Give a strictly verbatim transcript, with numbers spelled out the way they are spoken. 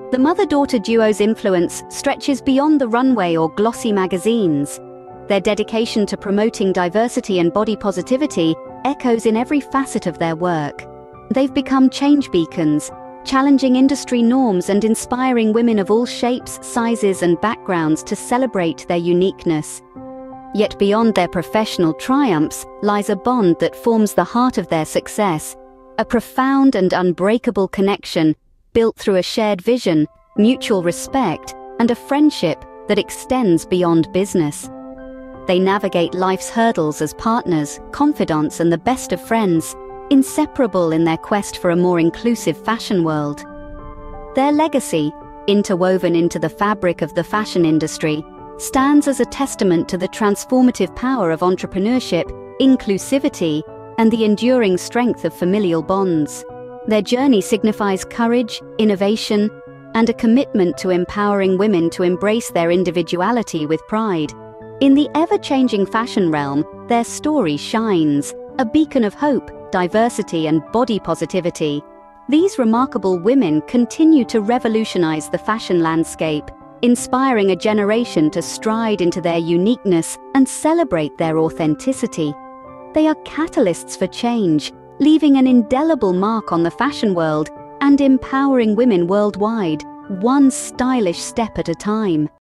The mother-daughter duo's influence stretches beyond the runway or glossy magazines. Their dedication to promoting diversity and body positivity echoes in every facet of their work. They've become change beacons, challenging industry norms and inspiring women of all shapes, sizes, and backgrounds to celebrate their uniqueness. Yet beyond their professional triumphs lies a bond that forms the heart of their success, a profound and unbreakable connection built through a shared vision, mutual respect, and a friendship that extends beyond business. They navigate life's hurdles as partners, confidants, and the best of friends, inseparable in their quest for a more inclusive fashion world. Their legacy, interwoven into the fabric of the fashion industry, stands as a testament to the transformative power of entrepreneurship, inclusivity, and the enduring strength of familial bonds. Their journey signifies courage, innovation, and a commitment to empowering women to embrace their individuality with pride. In the ever-changing fashion realm, their story shines, a beacon of hope, diversity, and body positivity. These remarkable women continue to revolutionize the fashion landscape, inspiring a generation to stride into their uniqueness and celebrate their authenticity. They are catalysts for change, leaving an indelible mark on the fashion world and empowering women worldwide, one stylish step at a time.